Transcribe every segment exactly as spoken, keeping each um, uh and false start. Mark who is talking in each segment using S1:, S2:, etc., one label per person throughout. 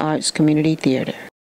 S1: Arts Community Theater.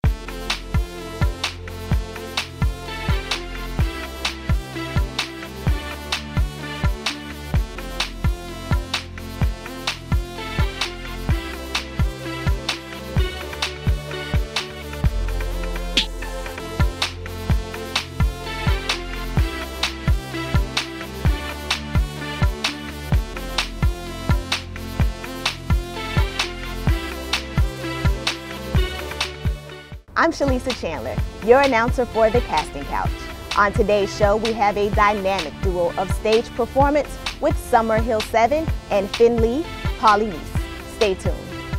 S2: I'm Shalisa Chandler, your announcer for The Casting Couch. On today's show, we have a dynamic duo of stage performance with Summerhill seven and Finley Polynice. Stay tuned.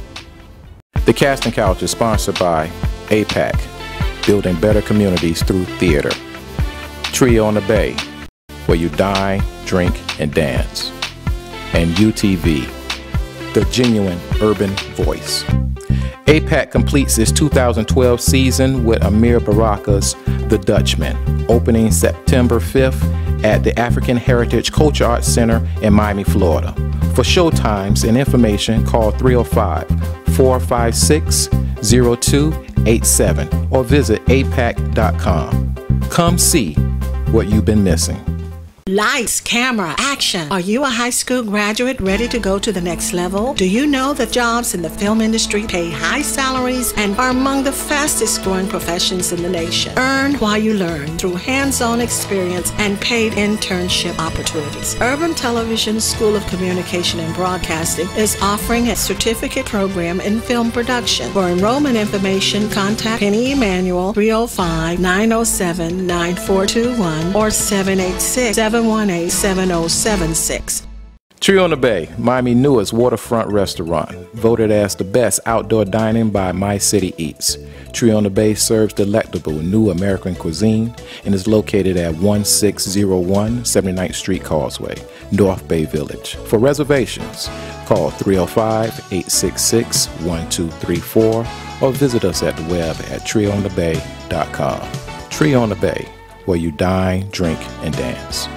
S3: The Casting Couch is sponsored by A PAC, building better communities through theater. Trio on the Bay, where you dine, drink, and dance. And U T V, the genuine urban voice. A PAC completes its two thousand twelve season with Amir Baraka's The Dutchman, opening September fifth at the African Heritage Culture Arts Center in Miami, Florida. For showtimes and information, call three oh five, four five six, oh two eight seven or visit a pac dot com. Come see what you've been missing.
S4: Lights, camera, action. Are you a high school graduate ready to go to the next level? Do you know that jobs in the film industry pay high salaries and are among the fastest growing professions in the nation? Earn while you learn through hands-on experience and paid internship opportunities. Urban Television School of Communication and Broadcasting is offering a certificate program in film production. For enrollment information, contact Penny Emanuel, three oh five, nine oh seven, nine four two one or seven eight six, seven one eight, seven oh seven six.
S3: Trio on the Bay, Miami newest waterfront restaurant, voted as the best outdoor dining by My City Eats. Trio on the Bay serves delectable new American cuisine and is located at one six oh one seventy-ninth Street Causeway, North Bay Village. For reservations, call three oh five, eight six six, one two three four or visit us at the web at trio on the bay dot com. Trio on the Bay, where you dine, drink, and dance.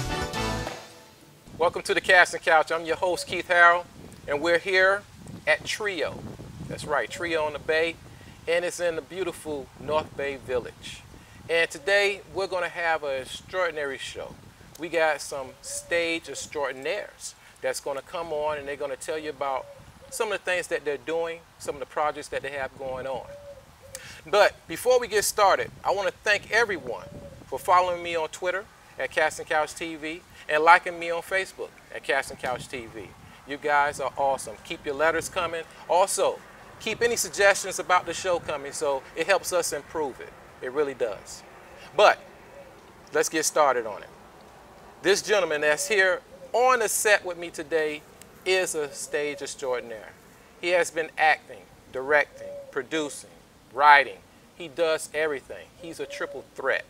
S5: Welcome to the Casting Couch. I'm your host, Keith Harrell, and we're here at Trio. That's right, Trio on the Bay, and it's in the beautiful North Bay Village. And today, we're going to have an extraordinary show. We got some stage extraordinaires that's going to come on, and they're going to tell you about some of the things that they're doing, some of the projects that they have going on. But before we get started, I want to thank everyone for following me on Twitter at Casting Couch T V and liking me on Facebook at Casting Couch T V. You guys are awesome. Keep your letters coming. Also, keep any suggestions about the show coming, so it helps us improve it. It really does. But let's get started on it. This gentleman that's here on the set with me today is a stage extraordinaire. He has been acting, directing, producing, writing. He does everything. He's a triple threat.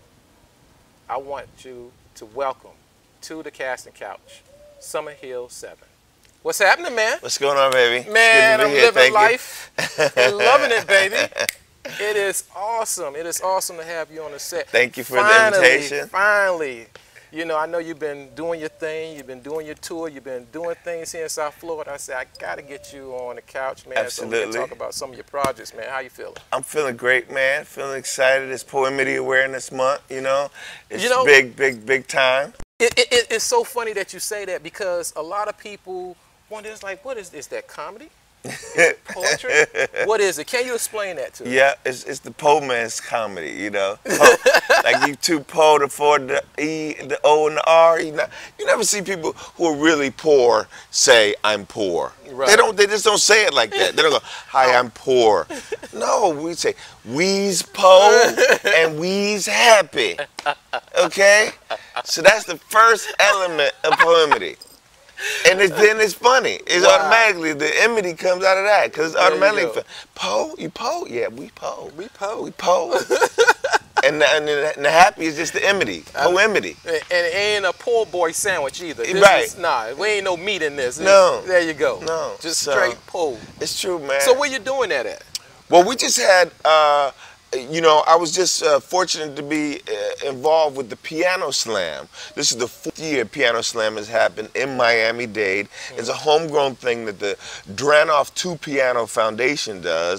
S5: I want you to welcome to the Casting Couch, Summerhill seven. What's happening, man?
S6: What's going on, baby?
S5: Man, I'm
S6: here.
S5: living
S6: Thank
S5: life and loving it, baby. It is awesome. It is awesome to have you on the set.
S6: Thank you for
S5: finally,
S6: the invitation.
S5: Finally. You know, I know you've been doing your thing. You've been doing your tour. You've been doing things here in South Florida. I said, I got to get you on the couch, man.
S6: Absolutely.
S5: So we can talk about some of your projects, man. How you feeling?
S6: I'm feeling great, man. Feeling excited. It's Poetry Awareness Month, you know. It's
S5: you know,
S6: big, big, big time.
S5: It, it, it's so funny that you say that because a lot of people wonder, it's like, what is this? Is that comedy? Is it poetry? What is it? Can you explain that to me?
S6: Yeah, it's, it's the poor man's comedy, you know. Po, like you too poor to afford the E, the O, and the R. You, know, you never see people who are really poor say, I'm poor. Right. They don't. They just don't say it like that. They don't go, hi, I'm poor. No, we say, we's po and we's happy. Okay? So that's the first element of poetry. And it's, then it's funny. It's wow. automatically, the enmity comes out of that because it's automatically, po, you po? Yeah, we po. We po. We po. and, the, and, the, and the happy is just the enmity, po-enmity.
S5: And it ain't a poor boy sandwich either. This
S6: right.
S5: Is, nah, we ain't no meat in this.
S6: No.
S5: There you go.
S6: No.
S5: Just
S6: so,
S5: straight po.
S6: It's true, man.
S5: So where you doing that at?
S6: Well, we just had, uh, you know, I was just uh, fortunate to be uh, involved with the Piano Slam. This is the fourth year Piano Slam has happened in Miami-Dade. Mm. It's a homegrown thing that the Dranoff two Piano Foundation does.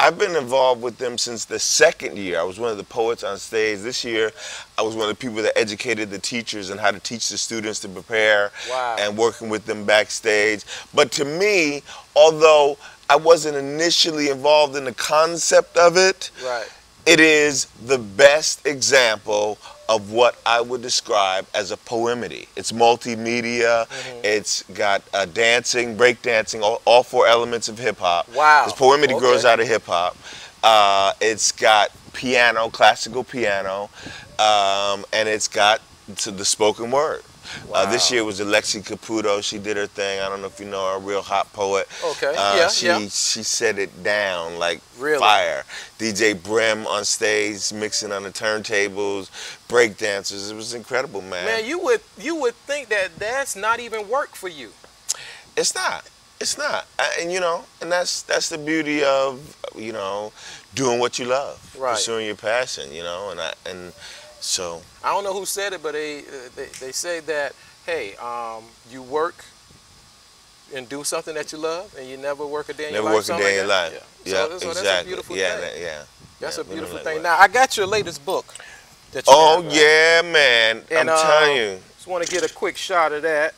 S6: I've been involved with them since the second year. I was one of the poets on stage. This year, I was one of the people that educated the teachers and how to teach the students to prepare.
S5: Wow.
S6: And working with them backstage. But to me, although I wasn't initially involved in the concept of it,
S5: right.
S6: it is the best example of what I would describe as a poemedy. It's multimedia, mm-hmm. It's got uh, dancing, break dancing, all, all four elements of hip hop.
S5: Wow.
S6: This poemedy
S5: okay.
S6: grows out of hip hop. Uh, it's got piano, classical piano, um, and it's got to the spoken word. Wow. Uh, this year was Alexi Caputo. She did her thing. I don't know if you know her, a real hot poet.
S5: Okay,
S6: uh,
S5: yeah,
S6: she,
S5: yeah.
S6: She set it down like
S5: really?
S6: fire. D J Brim on stage, mixing on the turntables, break dancers. It was incredible, man.
S5: Man, you would you would think that that's not even work for you.
S6: It's not. It's not. I, and you know, and that's that's the beauty of, you know, doing what you love,
S5: right.
S6: pursuing your passion. You know, and I and. So
S5: I don't know who said it, but they uh, they, they say that, hey, um, you work and do something that you love, and you never work a day in
S6: never
S5: your life.
S6: Never work a day in your life.
S5: Yeah,
S6: yeah
S5: so, so
S6: exactly.
S5: That's a beautiful
S6: yeah,
S5: thing.
S6: That, yeah,
S5: that's
S6: yeah,
S5: a beautiful
S6: that
S5: thing.
S6: way.
S5: Now I got your latest book. That you
S6: oh
S5: have, right?
S6: yeah, man!
S5: And,
S6: I'm
S5: uh,
S6: telling you.
S5: Just want to get a quick shot of that.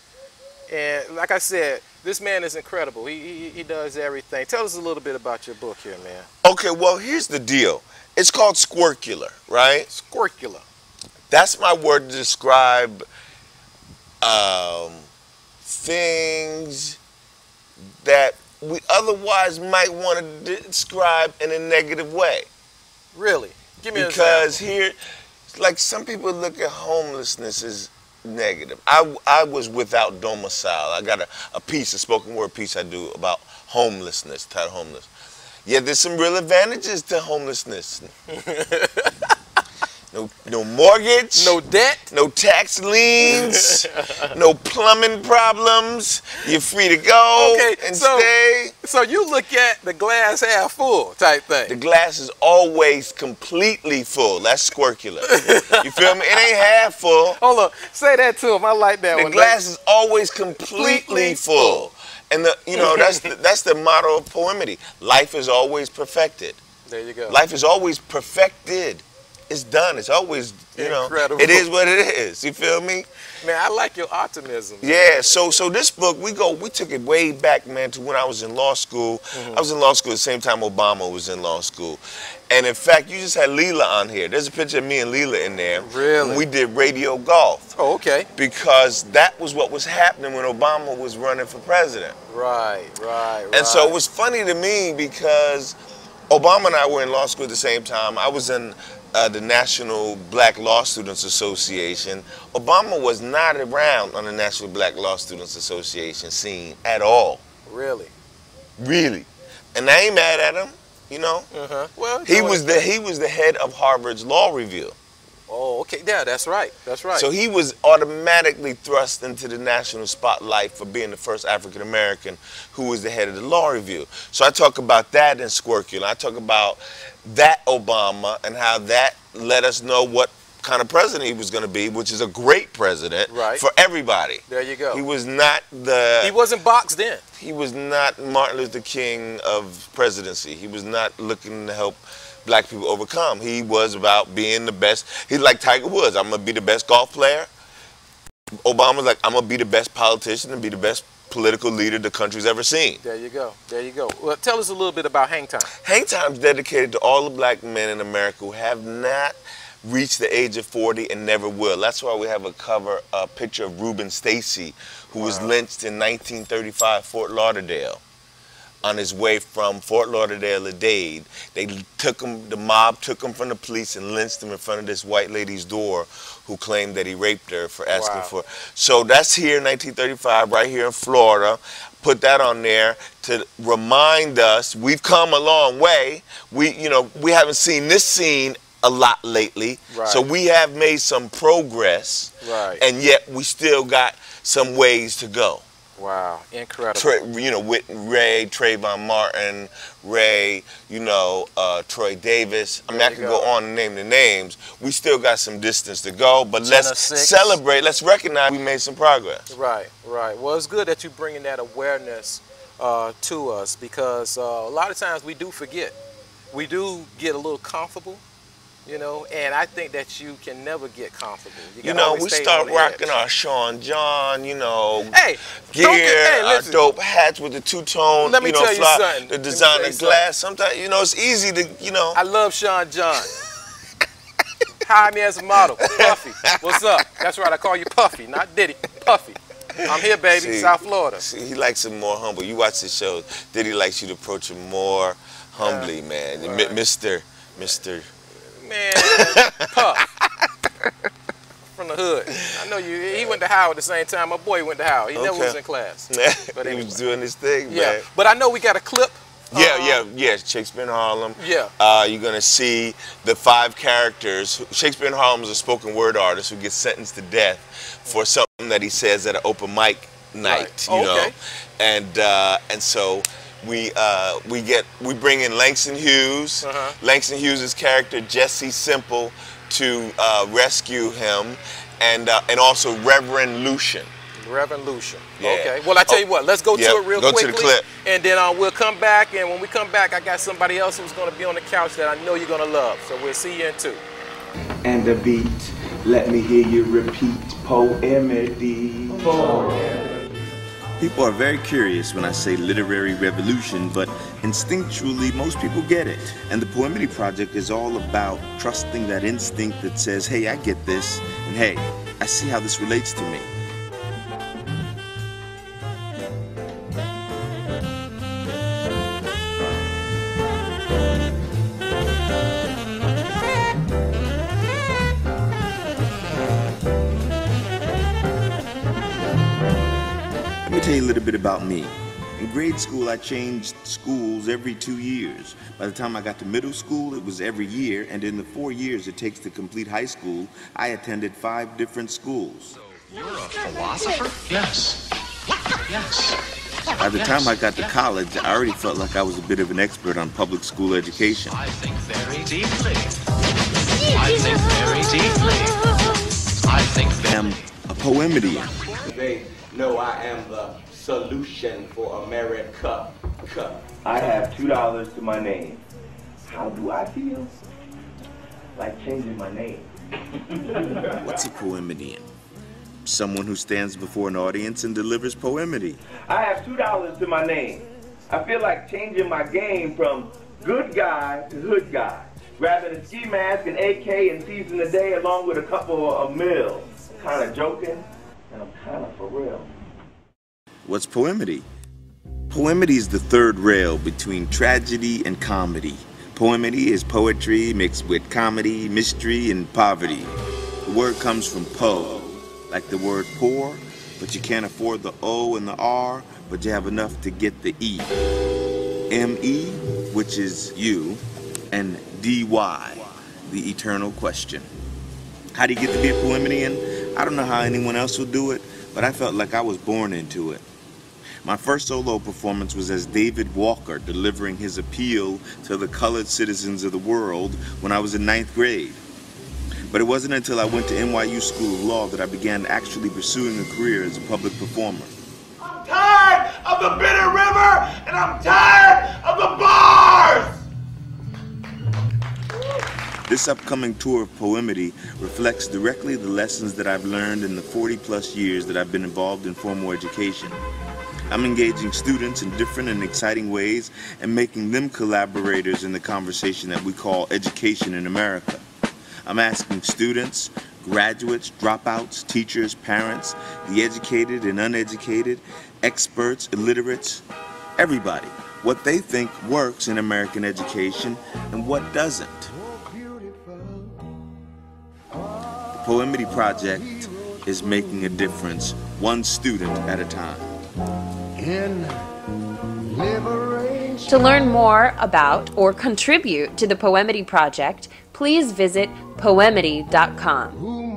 S5: And like I said, this man is incredible. He, he he does everything. Tell us a little bit about your book here, man.
S6: Okay, well here's the deal. It's called Squircular, right?
S5: Squircular. That's
S6: my word to describe um, things that we otherwise might want to describe in a negative way.
S5: Really? Give me an
S6: Because
S5: example.
S6: here, like some people look at homelessness as negative. I, I was without domicile. I got a, a piece, a spoken word piece I do about homelessness, titled Homeless. Yeah, there's some real advantages to homelessness. No, no mortgage,
S5: no debt,
S6: no tax liens, no plumbing problems. You're free to go
S5: okay,
S6: and
S5: so,
S6: stay.
S5: So you look at the glass half full type thing.
S6: The glass is always completely full. That's Squircular. You feel me? It ain't half full.
S5: Hold on, say that to him. I like that
S6: the
S5: one.
S6: The glass is always completely, completely full. full. And the you know that's the, that's the motto of poemedy. Life is always perfected.
S5: There you go.
S6: Life is always perfected. It's done. It's always, you
S5: Incredible.
S6: know, it is what it is. You feel me?
S5: Man, I like your optimism.
S6: Yeah, so so this book, we go, we took it way back, man, to when I was in law school. Mm-hmm. I was in law school at the same time Obama was in law school. And in fact, you just had Leela on here. There's a picture of me and Leela in there.
S5: Really?
S6: And we did radio golf.
S5: Oh, okay.
S6: Because that was what was happening when Obama was running for president.
S5: Right, right, right.
S6: And so it was funny to me because Obama and I were in law school at the same time. I was in Uh, the National Black Law Students Association. Obama was not around on the National Black Law Students Association scene at all.
S5: Really?
S6: Really. And I ain't mad at him, you know?
S5: Uh-huh. Well,
S6: he was the he was the head of Harvard's Law Review.
S5: Oh, okay. Yeah, that's right. That's right.
S6: So he was automatically thrust into the national spotlight for being the first African American who was the head of the Law Review. So I talk about that in Squircular. I talk about that Obama and how that let us know what kind of president he was going to be, which is a great president
S5: right.
S6: for everybody.
S5: There you go.
S6: He was not the...
S5: He wasn't boxed in.
S6: He was not Martin Luther King of presidency. He was not looking to help black people overcome. He was about being the best. He's like Tiger Woods. I'm going to be the best golf player. Obama's like, I'm going to be the best politician and be the best political leader the country's ever seen.
S5: There you go. There you go. Well, tell us a little bit about Hang Time.
S6: Hang Time's dedicated to all the black men in America who have not reached the age of forty and never will. That's why we have a cover, a picture of Reuben Stacy, who wow. was lynched in nineteen thirty-five, Fort Lauderdale. On his way from Fort Lauderdale to Dade. They took him, the mob took him from the police and lynched him in front of this white lady's door who claimed that he raped her for asking
S5: wow.
S6: for. So that's here in nineteen thirty-five, right here in Florida. Put that on there to remind us we've come a long way. We, you know, we haven't seen this scene a lot lately.
S5: Right.
S6: So we have made some progress.
S5: Right.
S6: And yet we still got some ways to go.
S5: Wow, incredible.
S6: Tra you know, with Ray, Trayvon Martin, Ray, you know, uh, Troy Davis. I mean, I could go. go on and name the names. We still got some distance to go, but Jenna let's six. celebrate. Let's recognize we made some progress.
S5: Right, right. Well, it's good that you're bringing that awareness uh, to us, because uh, a lot of times we do forget. We do get a little comfortable, you know, and I think that you can never get comfortable. You,
S6: you know, we start rocking our Sean John, you know, hey, gear, get, hey, our dope hats with the two-tone,
S5: Let me
S6: you know,
S5: tell you
S6: fly,
S5: something.
S6: the designer glass. Sometimes, you know, it's easy to, you know.
S5: I love Sean John. Hire me as a model. Puffy. What's up? That's right, I call you Puffy, not Diddy. Puffy. I'm here, baby,
S6: see,
S5: South Florida.
S6: See, he likes him more humble. You watch the shows, Diddy likes you to approach him more humbly, yeah, man. Right. Mister Mister
S5: Man, Puff. From the hood. I know you, he went to Howard at the same time. My boy went to Howard. He okay. never was in class.
S6: But he anyway. was doing his thing, man.
S5: Yeah, but I know we got a clip.
S6: Yeah,
S5: um,
S6: yeah, yeah. Shakespeare in Harlem.
S5: Yeah.
S6: Uh, you're gonna see the five characters. Shakespeare in Harlem is a spoken word artist who gets sentenced to death for something that he says at an open mic night. Right. You oh, know, okay. and uh, and so we uh, we get we bring in Langston Hughes. Uh-huh. Langston Hughes' character Jesse Simple to uh, rescue him, and uh, and also Reverend Lucian.
S5: Reverend Lucian. Yeah. Okay. Well, I tell oh, you what, let's go yep. to it real
S6: go
S5: quickly.
S6: To the clip.
S5: And then uh, we'll come back, and when we come back, I got somebody else who's going to be on the couch that I know you're going to love. So we'll see you in two.
S1: And the beat, let me hear you repeat, poemedy.
S7: People are very curious when I say literary revolution, but instinctually most people get it. And the Poemedy Project is all about trusting that instinct that says, hey, I get this, and hey, I see how this relates to me. Let me tell you a little bit about me. In grade school, I changed schools every two years. By the time I got to middle school, it was every year, and in the four years it takes to complete high school, I attended five different schools.
S8: So you're a philosopher? Yes. Yes.
S7: By the time I got to college, I already felt like I was a bit of an expert on public school education.
S8: I think very deeply. I think very deeply. I think very...
S7: I am a poemedian.
S1: They know I am the solution for America. I have two dollars to my name. How do I feel? Like changing my name.
S7: What's a poemedian? Someone who stands before an audience and delivers poemedy.
S1: I have two dollars to my name. I feel like changing my game from good guy to hood guy. Grabbing a ski mask, an A K, and seizing the day along with a couple of meals. Kind of joking, and I'm kind of for real.
S7: What's poemedy? Poemedy is the third rail between tragedy and comedy. Poemedy is poetry mixed with comedy, mystery, and poverty. The word comes from po, like the word poor, but you can't afford the O and the R, but you have enough to get the E. M E, which is you, and D Y, the eternal question. How do you get to be a poemedian? I don't know how anyone else will do it, but I felt like I was born into it. My first solo performance was as David Walker delivering his appeal to the colored citizens of the world when I was in ninth grade. But it wasn't until I went to N Y U School of Law that I began actually pursuing a career as a public performer.
S1: I'm tired of the bitter river, and I'm tired of the bars!
S7: This upcoming tour of Poemedy reflects directly the lessons that I've learned in the forty plus years that I've been involved in formal education. I'm engaging students in different and exciting ways and making them collaborators in the conversation that we call education in America. I'm asking students, graduates, dropouts, teachers, parents, the educated and uneducated, experts, illiterates, everybody, what they think works in American education and what doesn't. The Poemedy Project is making a difference, one student at a time.
S9: To learn more about or contribute to the Poemedy Project, please visit poemedy dot com.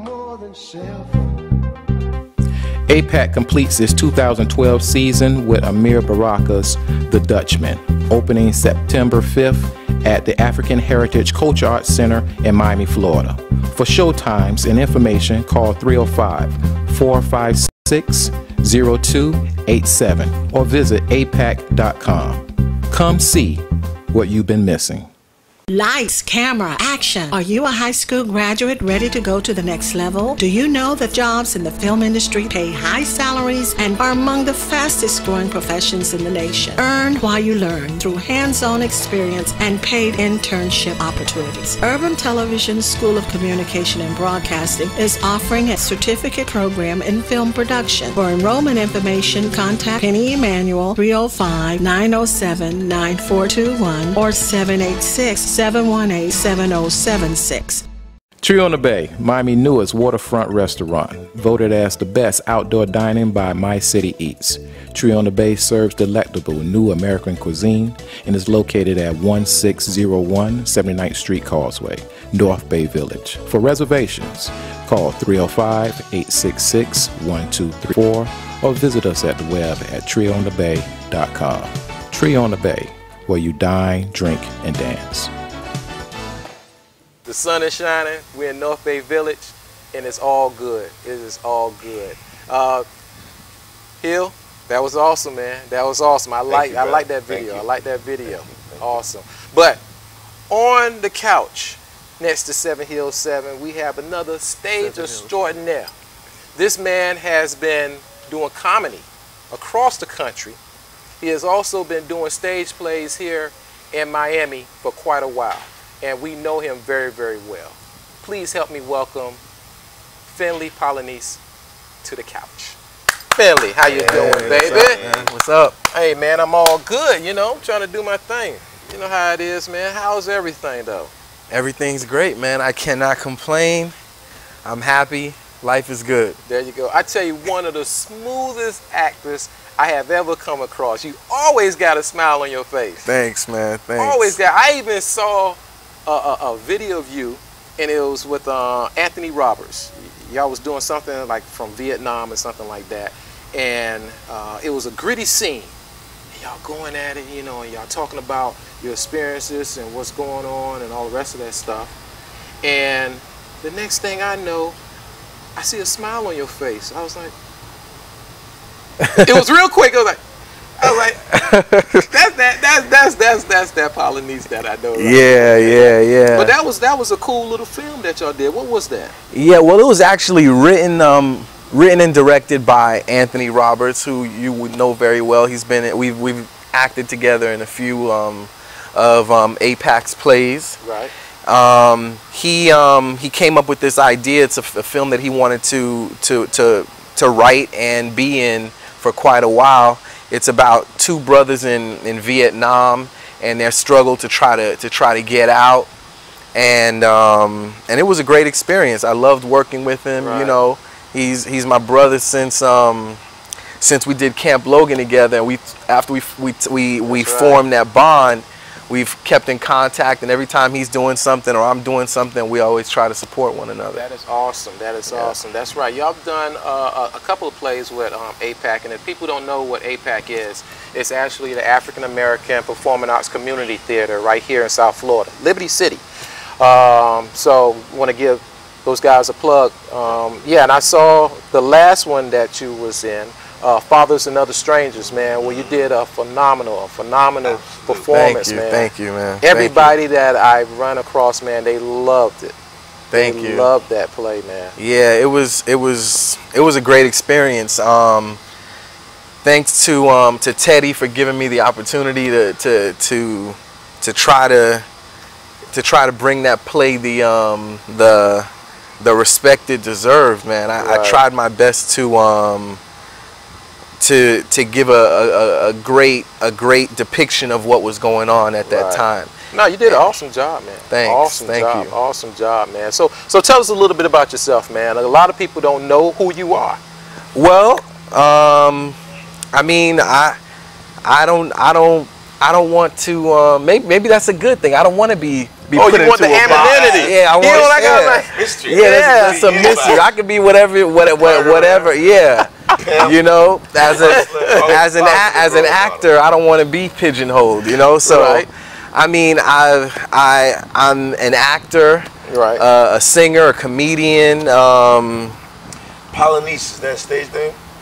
S3: A PAC completes its two thousand twelve season with Amir Baraka's The Dutchman, opening September fifth at the African Heritage Culture Arts Center in Miami, Florida. For showtimes and information, call three oh five, four five six, zero two eight seven or visit a pac dot com. Come see what you've been missing.
S4: Lights, camera, action. Are you a high school graduate ready to go to the next level? Do you know that jobs in the film industry pay high salaries and are among the fastest growing professions in the nation? Earn while you learn through hands-on experience and paid internship opportunities. Urban Television School of Communication and Broadcasting is offering a certificate program in film production. For enrollment information, contact Penny Emanuel three oh five, nine oh seven, nine four two one or seven eight six, seven one eight, seven oh seven six.
S3: Tree on the Bay, Miami's newest waterfront restaurant, voted as the best outdoor dining by My City Eats. Tree on the Bay serves delectable new American cuisine and is located at one six zero one seventy-ninth Street Causeway, North Bay Village. For reservations, call three oh five, eight six six, one two three four or visit us at the web at tree on the bay dot com. Tree on the Bay, where you dine, drink, and dance.
S5: The sun is shining. We're in North Bay Village, and it's all good. It is all good. Uh, Hill, that was awesome, man. That was awesome. I like, I like that video. I like that video. Awesome. But on the couch next to Seven Hills Seven, we have another stage extraordinaire. This man has been doing comedy across the country. He has also been doing stage plays here in Miami for quite a while, and we know him very, very well. Please help me welcome Finley Polynice to the couch. Finley, how you
S10: hey,
S5: doing, baby?
S10: What's up, man? What's up?
S5: Hey, man, I'm all good, you know, I'm trying to do my thing. You know how it is, man. How's everything, though?
S10: Everything's great, man. I cannot complain. I'm happy. Life is good.
S5: There you go. I tell you, one of the smoothest actors I have ever come across. You always got a smile on your face.
S10: Thanks, man. Thanks.
S5: Always got. I even saw a, a, a video of you, and it was with uh, Anthony Roberts. Y'all was doing something like from Vietnam or something like that, and uh, it was a gritty scene. Y'all going at it, you know, and y'all talking about your experiences and what's going on and all the rest of that stuff. And the next thing I know, I see a smile on your face. I was like, it was real quick. I was like, I was like, that's that, that's that's that's that's that Polynice that I know. Right?
S10: Yeah, yeah, yeah.
S5: But that was that was a cool little film that y'all did. What was that?
S10: Yeah, well, it was actually written, um, written and directed by Anthony Roberts, who you would know very well. He's been we've we've acted together in a few um, of um, A PAC's plays.
S5: Right.
S10: Um, he um, he came up with this idea. It's a, a film that he wanted to to to to write and be in for quite a while. It's about two brothers in in Vietnam and their struggle to try to to try to get out. And um, and it was a great experience. I loved working with him. Right. You know, he's he's my brother since um, since we did Camp Logan together. And we after we we we, we formed that bond. We've kept in contact, and every time he's doing something or I'm doing something, we always try to support one another.
S5: That is awesome. That is
S10: yeah.
S5: awesome. That's right. Y'all have done uh, a, a couple of plays with um, A PAC, and if people don't know what A PAC is, it's actually the African American Performing Arts Community Theater right here in South Florida, Liberty City. Um, so want to give those guys a plug. Um, yeah, and I saw the last one that you was in, Uh, Fathers and Other Strangers, man, where you did a phenomenal, a phenomenal performance,
S10: Thank you,
S5: man.
S10: thank you, man.
S5: Everybody you. that I've run across, man, they loved it.
S10: Thank
S5: they
S10: you.
S5: Loved that play, man.
S10: Yeah, it was, it was, it was a great experience. Um, thanks to um, to Teddy for giving me the opportunity to to to to try to to try to bring that play the um, the the respect it deserved, man. I,
S5: Right.
S10: I tried my best to. Um, to to give a, a, a great a great depiction of what was going on at that
S5: Right.
S10: time.
S5: No, you did an awesome job, man.
S10: Thanks.
S5: Awesome
S10: Thank
S5: job.
S10: you.
S5: Awesome job, man. So so tell us a little bit about yourself, man. A lot of people don't know who you are.
S10: Well, um, I mean, I I don't I don't I don't want to. Uh, maybe maybe that's a good thing. I don't want to be. Be
S5: oh,
S10: put
S5: you want
S10: into
S5: the
S10: a
S5: anonymity?
S10: box. Yeah, I want.
S5: You know what I got?
S10: Yeah,
S5: Like,
S6: Mystery.
S10: yeah,
S5: Yeah.
S10: that's, that's a mystery. I could be whatever, whatever, whatever. Yeah, you know, as a as an a, as an actor, I don't want to be pigeonholed. You know, so
S5: Right.
S10: I mean, I I I'm an actor,
S5: Right.
S10: uh, a singer, a comedian. Um,
S6: Polynice, is that stage name?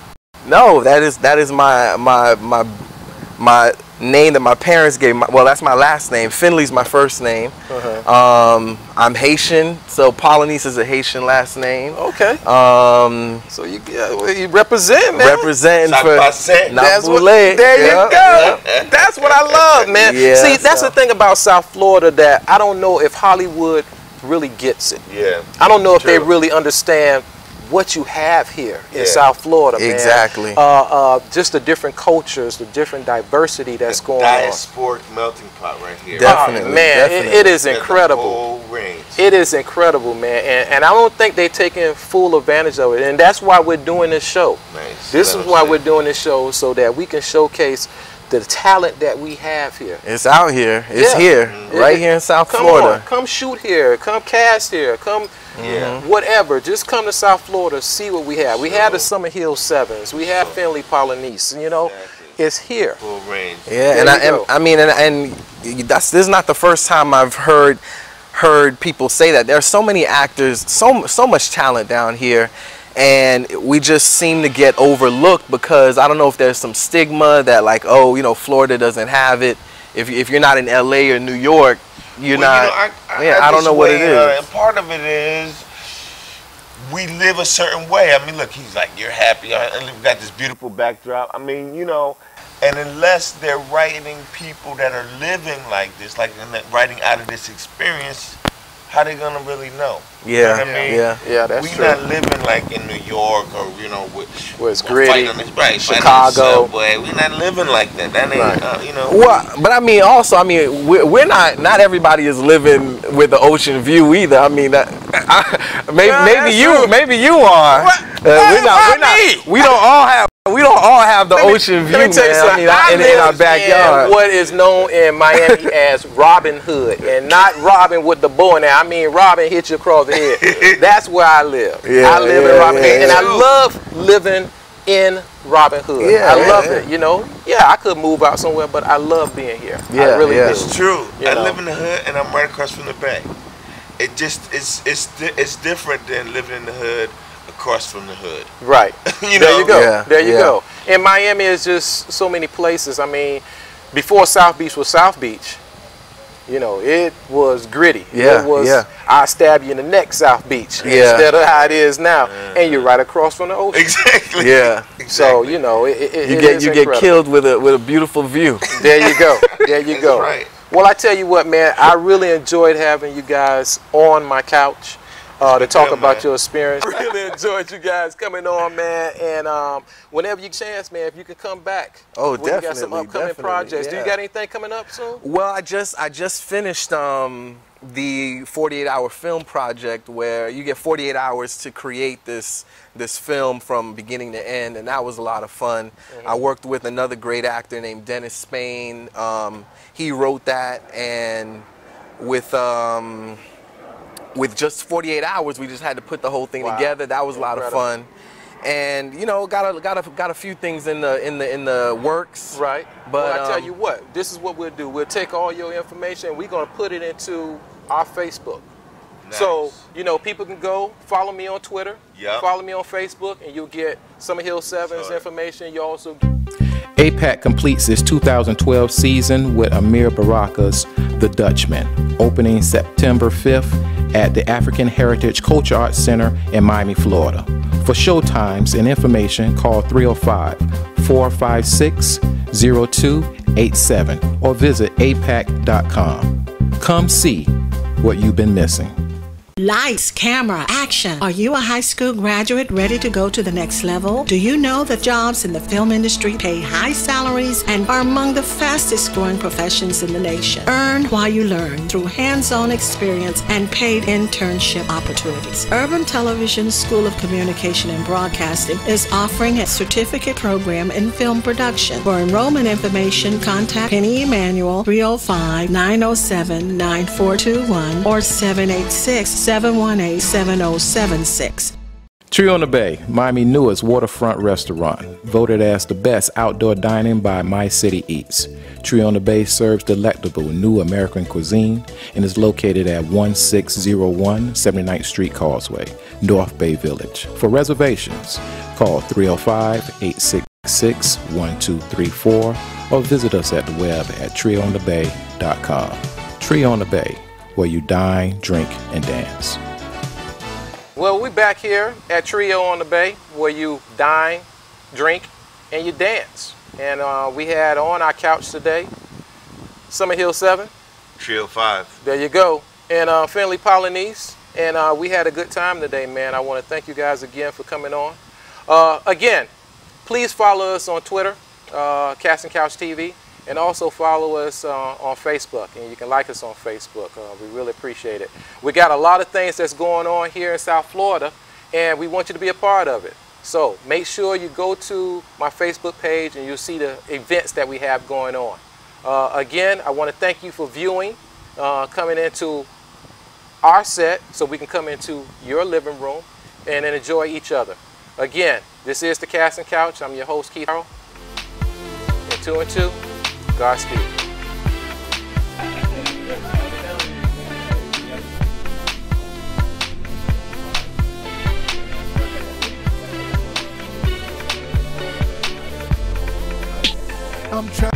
S10: No, that is that is my my my my name that my parents gave. My, well, that's my last name. Finley's my first name. Uh-huh. um, I'm Haitian, so Polynice is a Haitian last name.
S5: Okay.
S10: Um,
S5: so you yeah, well, you represent, man.
S10: Representing
S6: Sac
S10: for
S6: Passe.
S5: That's what,
S10: there
S5: there
S10: yeah.
S5: you go. Yeah. That's what I love, man.
S10: Yeah,
S5: See, that's
S10: so.
S5: the thing about South Florida that I don't know if Hollywood really gets it.
S6: Yeah.
S5: I don't know if
S6: True.
S5: they really understand what you have here in
S6: Yeah.
S5: South Florida, man.
S10: Exactly.
S5: Uh, uh, just the different cultures, the different diversity that's
S6: the
S5: going
S6: diasporic melting pot right here.
S10: Definitely.
S5: on. Man,
S10: definitely.
S5: It, it is
S6: There's
S5: incredible.
S6: The whole range.
S5: It is incredible, man, and, and I don't think they're taking full advantage of it, and that's why we're doing this show.
S6: Nice.
S5: This
S6: Let
S5: is
S6: them
S5: why
S6: say.
S5: we're doing this show, so that we can showcase the talent that we have here.
S10: It's out here. It's
S5: Yeah.
S10: here,
S5: Mm-hmm.
S10: right here in South
S5: Come
S10: Florida.
S5: on, come shoot here, come cast here, come
S6: Yeah.
S5: whatever. Just come to South Florida, see what we have. We have the Summer Hill Sevens, we have Finley Polynice, you know,
S6: Exactly.
S5: it's here.
S6: Full range.
S10: Yeah,
S5: There
S10: and I,
S5: you go.
S10: and I mean, and, and that's this is not the first time I've heard heard people say that. There are so many actors, so so much talent down here, and we just seem to get overlooked because I don't know if there's some stigma that like, oh, you know, Florida doesn't have it. If if you're not in L A or New York, you're
S6: Well,
S10: not.
S6: you know, I, I,
S10: yeah,
S6: I
S10: I don't
S6: just
S10: know what it
S6: weigh, uh,
S10: is.
S6: and part of it is we live a certain way. I mean, look, he's like, you're happy, and we've got this beautiful backdrop. I mean, you know, and unless they're writing people that are living like this, like and that writing out of this experience, how they gonna really know?
S10: Yeah,
S6: You know what I mean?
S10: yeah.
S5: Yeah, that's
S6: we
S5: true.
S6: not living like in New York or you know, with,
S5: Where it's
S6: fight
S5: gritty,
S6: on this- right, fight on the
S5: Chicago.
S6: subway. We not living like that. That ain't,
S5: Right.
S6: uh, you know.
S10: Well, but I mean, also, I mean, we're, we're not. Not everybody is living with the ocean view either. I mean, that, I, maybe
S5: Yeah,
S10: maybe
S5: that's
S10: you
S5: true.
S10: maybe you are.
S5: What?
S10: Uh, we're not. We're not. We don't all have. We don't all have the
S5: Let me-
S10: ocean view,
S5: let me tell you
S10: man.
S5: something.
S10: I mean,
S5: I
S10: in, in our
S5: live
S10: backyard.
S5: in what is known in Miami as Robin Hood, and not Robin with the bow. Now, I mean Robin hit you across the head. That's where I live.
S10: Yeah,
S5: I live
S10: yeah,
S5: in Robin
S10: yeah,
S5: Hood, and I
S6: yeah.
S5: love living in Robin Hood.
S10: Yeah,
S5: I
S10: yeah,
S5: love
S10: yeah.
S5: it. You know, yeah, I could move out somewhere, but I love being here. I
S10: Yeah,
S5: really
S10: yeah.
S5: do.
S6: It's true.
S5: You
S6: I
S5: know.
S6: live in the hood and I'm right across from the bay. It just it's it's di- it's different than living in the hood across from the hood.
S5: Right.
S6: You
S5: there
S6: know?
S5: you go.
S10: Yeah,
S5: There you
S10: yeah.
S5: go. And Miami is just so many places. I mean, before South Beach was South Beach, you know, it was gritty.
S10: Yeah,
S5: It was,
S10: yeah.
S5: I stab you in the neck, South Beach,
S10: Yeah.
S5: instead of how it is now. And you're right across from the ocean.
S6: Exactly.
S10: Yeah.
S5: So, you know, it, it,
S10: You
S5: it
S10: get
S5: is
S10: you
S5: incredible.
S10: get killed with a with a beautiful view.
S5: There you go. There you
S6: That's
S5: go.
S6: right.
S5: Well, I tell you what, man, I really enjoyed having you guys on my couch uh, to
S6: been
S5: talk
S6: good,
S5: about
S6: man.
S5: your experience. Really enjoyed you guys coming on, man. And um, whenever you chance, man, if you can come back.
S10: Oh,
S5: we got some
S10: definitely,
S5: upcoming
S10: definitely,
S5: projects. Do you
S10: yeah.
S5: got anything coming up soon?
S10: Well, I just I just finished um, the forty-eight hour film project where you get forty-eight hours to create this this film from beginning to end, and that was a lot of fun.
S5: Mm-hmm.
S10: I worked with another great actor named Dennis Spain. Um, he wrote that, and with um, with just forty-eight hours, we just had to put the whole thing
S5: Wow.
S10: together. That was a lot of
S5: Incredible.
S10: fun. And you know, got a got a got a few things in the in the in the works.
S5: Right.
S10: But
S5: well, I tell
S10: um,
S5: you what, this is what we'll do. We'll take all your information and we're going to put it into our Facebook. So,
S6: Nice.
S5: you know, people can go follow me on Twitter,
S6: Yup.
S5: follow me on Facebook, and you'll get Summer Hill Sevens
S6: Sorry.
S5: information. You also
S3: A PAC completes its two thousand twelve season with Amir Baraka's The Dutchman, opening September fifth at the African Heritage Culture Arts Center in Miami, Florida. For showtimes and information, call three oh five, four five six, oh two eight seven or visit a pac dot com. Come see what you've been missing.
S4: Lights, camera, action. Are you a high school graduate ready to go to the next level? Do you know that jobs in the film industry pay high salaries and are among the fastest growing professions in the nation? Earn while you learn through hands-on experience and paid internship opportunities. Urban Television School of Communication and Broadcasting is offering a certificate program in film production. For enrollment information, contact Penny Emanuel three oh five, nine oh seven, nine four two one or seven eight six, seven one eight, seven oh seven six.
S3: Tree on the Bay, Miami's newest waterfront restaurant, voted as the best outdoor dining by My City Eats. Tree on the Bay serves delectable new American cuisine and is located at one six oh one seventy-ninth Street Causeway, North Bay Village. For reservations, call three oh five, eight six six, one two three four or visit us at the web at trio on the bay dot com. Trio on the Bay, where you dine, drink, and dance.
S5: Well, we're back here at Trio on the Bay, where you dine, drink, and you dance. And uh, we had on our couch today, Summer Hill seven.
S6: Trio five.
S5: There you go. And uh, Finley Polynice. And uh, we had a good time today, man. I want to thank you guys again for coming on. Uh, again, please follow us on Twitter, uh, Casting Couch T V. And also follow us uh, on Facebook, and you can like us on Facebook. Uh, we really appreciate it. We got a lot of things that's going on here in South Florida, and we want you to be a part of it. So make sure you go to my Facebook page, and you'll see the events that we have going on. Uh, again, I want to thank you for viewing, uh, coming into our set, so we can come into your living room and then enjoy each other. Again, this is the Casting Couch. I'm your host, Keith Harrell. And two and two. Godspeed.
S3: I'm trying.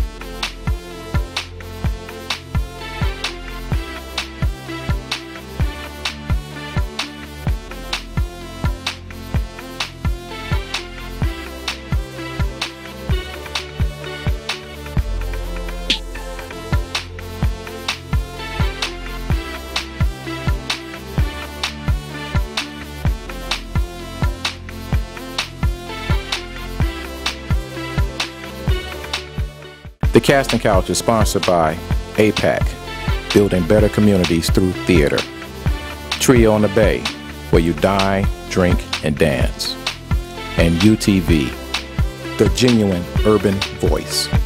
S3: The Casting Couch is sponsored by A PAC, building better communities through theater. Trio on the Bay, where you dine, drink, and dance. And U T V, the genuine urban voice.